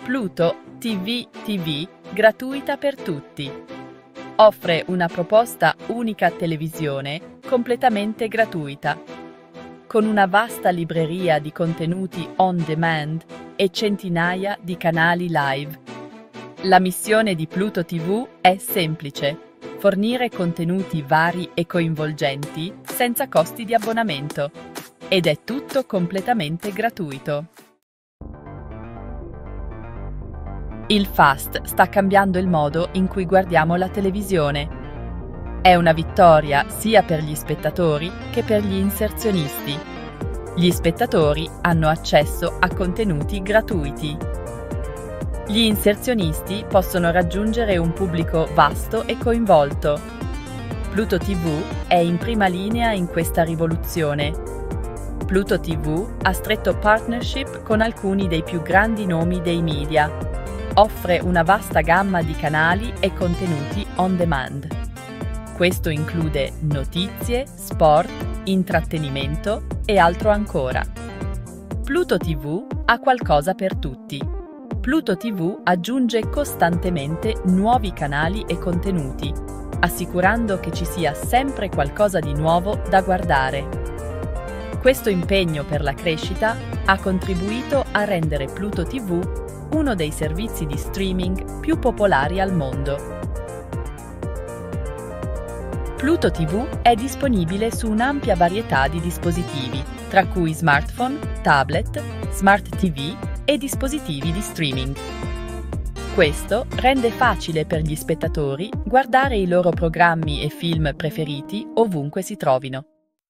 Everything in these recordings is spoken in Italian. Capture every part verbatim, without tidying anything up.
Pluto T V T V gratuita per tutti. Offre una proposta unica televisione completamente gratuita, con una vasta libreria di contenuti on demand e centinaia di canali live. La missione di Pluto T V è semplice: fornire contenuti vari e coinvolgenti senza costi di abbonamento. Ed è tutto completamente gratuito. Il FAST sta cambiando il modo in cui guardiamo la televisione. È una vittoria sia per gli spettatori che per gli inserzionisti. Gli spettatori hanno accesso a contenuti gratuiti. Gli inserzionisti possono raggiungere un pubblico vasto e coinvolto. Pluto T V è in prima linea in questa rivoluzione. Pluto T V ha stretto partnership con alcuni dei più grandi nomi dei media. Offre una vasta gamma di canali e contenuti on demand. Questo include notizie, sport, intrattenimento e altro ancora. Pluto T V ha qualcosa per tutti. Pluto T V aggiunge costantemente nuovi canali e contenuti, assicurando che ci sia sempre qualcosa di nuovo da guardare. Questo impegno per la crescita ha contribuito a rendere Pluto T V uno dei servizi di streaming più popolari al mondo. Pluto T V è disponibile su un'ampia varietà di dispositivi, tra cui smartphone, tablet, smart T V e dispositivi di streaming. Questo rende facile per gli spettatori guardare i loro programmi e film preferiti ovunque si trovino.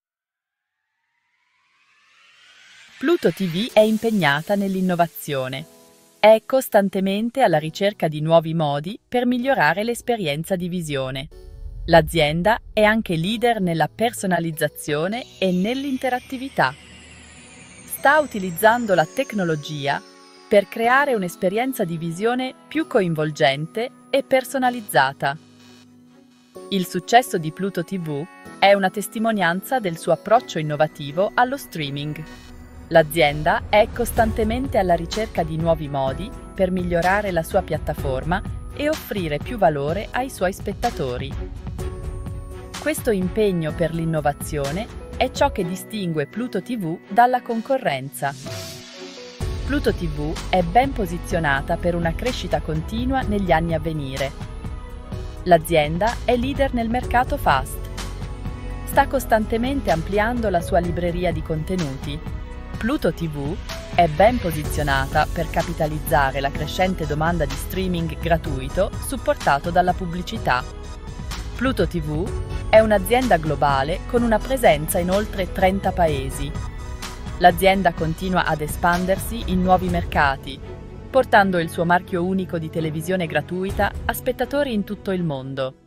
Pluto T V è impegnata nell'innovazione. È costantemente alla ricerca di nuovi modi per migliorare l'esperienza di visione. L'azienda è anche leader nella personalizzazione e nell'interattività. Sta utilizzando la tecnologia per creare un'esperienza di visione più coinvolgente e personalizzata. Il successo di Pluto T V è una testimonianza del suo approccio innovativo allo streaming. L'azienda è costantemente alla ricerca di nuovi modi per migliorare la sua piattaforma e offrire più valore ai suoi spettatori. Questo impegno per l'innovazione è ciò che distingue Pluto T V dalla concorrenza. Pluto T V è ben posizionata per una crescita continua negli anni a venire. L'azienda è leader nel mercato FAST. Sta costantemente ampliando la sua libreria di contenuti. Pluto T V è ben posizionata per capitalizzare la crescente domanda di streaming gratuito supportato dalla pubblicità. Pluto T V è un'azienda globale con una presenza in oltre trenta paesi. L'azienda continua ad espandersi in nuovi mercati, portando il suo marchio unico di televisione gratuita a spettatori in tutto il mondo.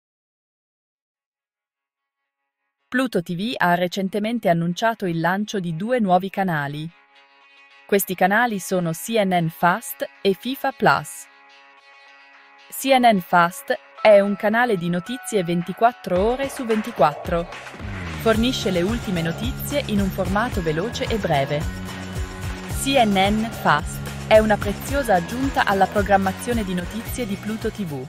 Pluto T V ha recentemente annunciato il lancio di due nuovi canali. Questi canali sono C N N Fast e FIFA Plus. C N N Fast è un canale di notizie ventiquattro ore su ventiquattro. Fornisce le ultime notizie in un formato veloce e breve. C N N Fast è una preziosa aggiunta alla programmazione di notizie di Pluto T V.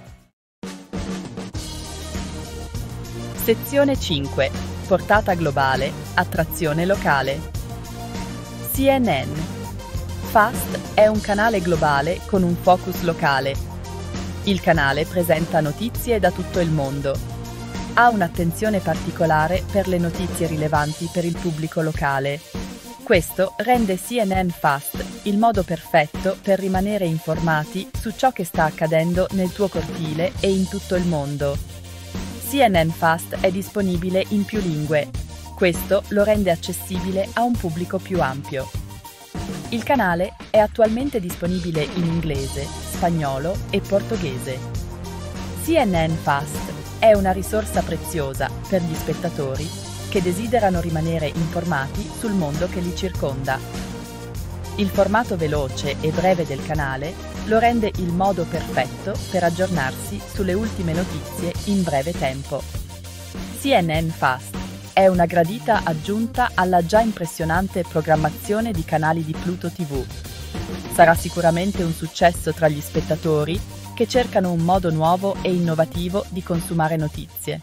Sezione cinque. Portata globale, attrazione locale. C N N Fast è un canale globale con un focus locale. Il canale presenta notizie da tutto il mondo. Ha un'attenzione particolare per le notizie rilevanti per il pubblico locale. Questo rende C N N Fast il modo perfetto per rimanere informati su ciò che sta accadendo nel tuo cortile e in tutto il mondo. C N N Fast è disponibile in più lingue. Questo lo rende accessibile a un pubblico più ampio. Il canale è attualmente disponibile in inglese, spagnolo e portoghese. C N N Fast è una risorsa preziosa per gli spettatori che desiderano rimanere informati sul mondo che li circonda. Il formato veloce e breve del canale lo rende il modo perfetto per aggiornarsi sulle ultime notizie in breve tempo. C N N Fast è una gradita aggiunta alla già impressionante programmazione di canali di Pluto T V. Sarà sicuramente un successo tra gli spettatori che cercano un modo nuovo e innovativo di consumare notizie.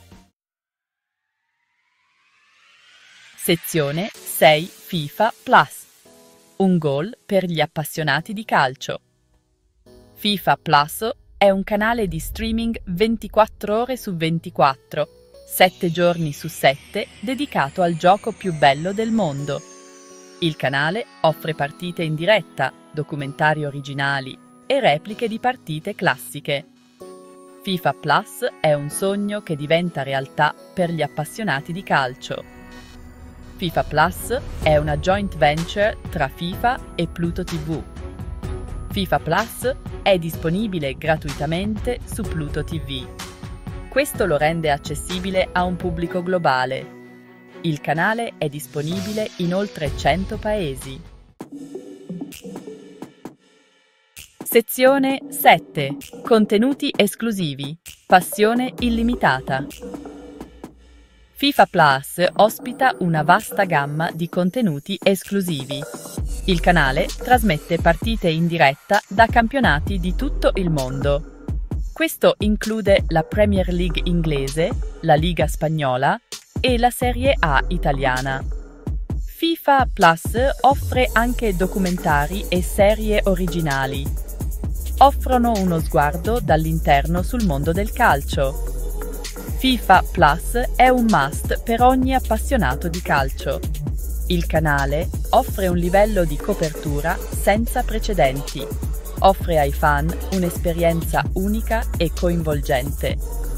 Sezione sei FIFA Plus. Un gol per gli appassionati di calcio. FIFA Plus è un canale di streaming ventiquattro ore su ventiquattro, sette giorni su sette, dedicato al gioco più bello del mondo. Il canale offre partite in diretta, documentari originali e repliche di partite classiche. FIFA Plus è un sogno che diventa realtà per gli appassionati di calcio. FIFA Plus è una joint venture tra FIFA e Pluto tivù. FIFA Plus è disponibile gratuitamente su Pluto tivù. Questo lo rende accessibile a un pubblico globale. Il canale è disponibile in oltre cento paesi. Sezione sette. Contenuti esclusivi. Passione illimitata. FIFA Plus ospita una vasta gamma di contenuti esclusivi. Il canale trasmette partite in diretta da campionati di tutto il mondo. Questo include la Premier League inglese, la Liga spagnola e la Serie A italiana. FIFA Plus offre anche documentari e serie originali. Offrono uno sguardo dall'interno sul mondo del calcio. FIFA Plus è un must per ogni appassionato di calcio. Il canale offre un livello di copertura senza precedenti. Offre ai fan un'esperienza unica e coinvolgente.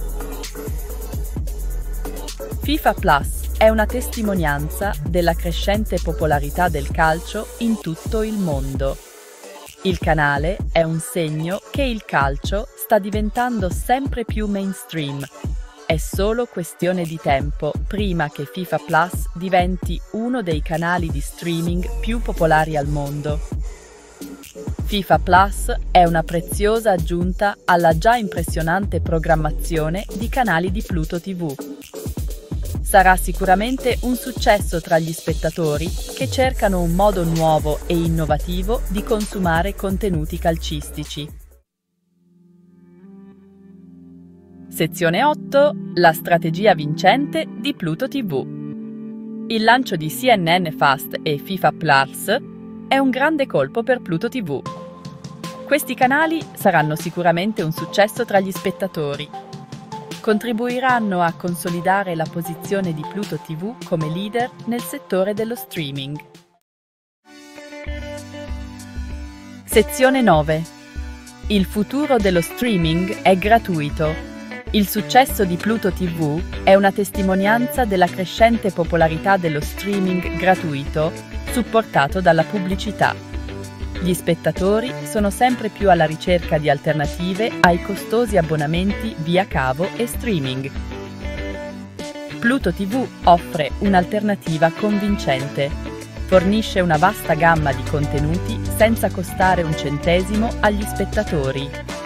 FIFA Plus è una testimonianza della crescente popolarità del calcio in tutto il mondo. Il canale è un segno che il calcio sta diventando sempre più mainstream. È solo questione di tempo prima che FIFA Plus diventi uno dei canali di streaming più popolari al mondo. FIFA Plus è una preziosa aggiunta alla già impressionante programmazione di canali di Pluto tivù. Sarà sicuramente un successo tra gli spettatori che cercano un modo nuovo e innovativo di consumare contenuti calcistici. Sezione otto. La strategia vincente di Pluto tivù. Il lancio di C N N Fast e FIFA Plus è un grande colpo per Pluto tivù. Questi canali saranno sicuramente un successo tra gli spettatori. Contribuiranno a consolidare la posizione di Pluto tivù come leader nel settore dello streaming. Sezione nove. Il futuro dello streaming è gratuito. Il successo di Pluto tivù è una testimonianza della crescente popolarità dello streaming gratuito, supportato dalla pubblicità. Gli spettatori sono sempre più alla ricerca di alternative ai costosi abbonamenti via cavo e streaming. Pluto tivù offre un'alternativa convincente. Fornisce una vasta gamma di contenuti senza costare un centesimo agli spettatori.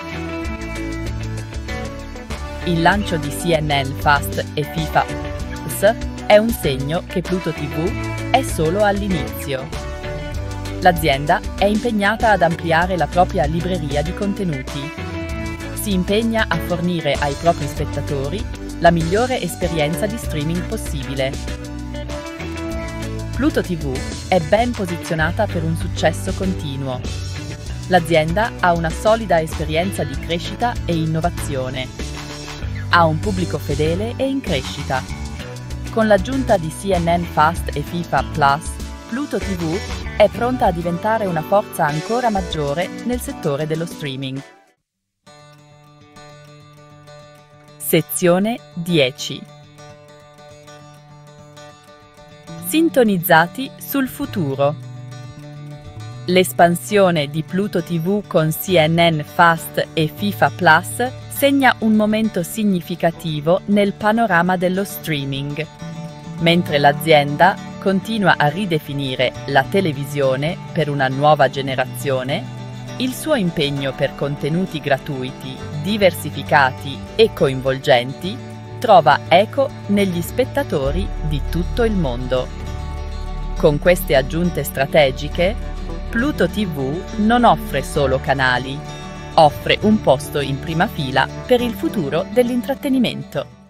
Il lancio di C N N Fast e FIFA Plus è un segno che Pluto tivù è solo all'inizio. L'azienda è impegnata ad ampliare la propria libreria di contenuti. Si impegna a fornire ai propri spettatori la migliore esperienza di streaming possibile. Pluto tivù è ben posizionata per un successo continuo. L'azienda ha una solida esperienza di crescita e innovazione. Ha un pubblico fedele e in crescita. Con l'aggiunta di C N N Fast e FIFA Plus, Pluto tivù è pronta a diventare una forza ancora maggiore nel settore dello streaming. Sezione dieci. Sintonizzati sul futuro. L'espansione di Pluto tivù con C N N Fast e FIFA Plus segna un momento significativo nel panorama dello streaming. Mentre l'azienda continua a ridefinire la televisione per una nuova generazione, il suo impegno per contenuti gratuiti, diversificati e coinvolgenti trova eco negli spettatori di tutto il mondo. Con queste aggiunte strategiche, Pluto ti vu non offre solo canali, offre un posto in prima fila per il futuro dell'intrattenimento.